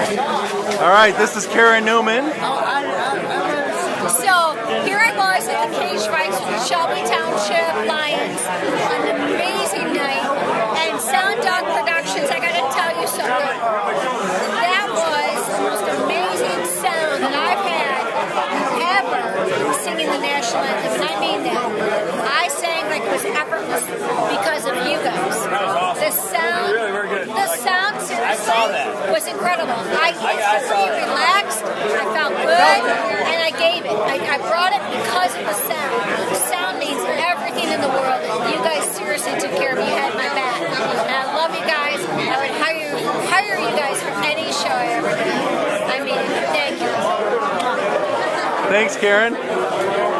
All right, this is Karen Newman. So here I was at the cage fights with the Shelby Township Lions on an amazing night, and Sound Dog Productions, I got to tell you something. That was the most amazing sound that I've had ever singing the national anthem, and I mean that. I sang like it was effortless because of you guys. The sound seriously was incredible. I instantly relaxed, I felt good, and I gave it. I brought it because of the sound. The sound means everything in the world. You guys seriously took care of me. You had my back. And I love you guys. I would hire you guys for any show I ever did. I mean, thank you. Thanks, Karen.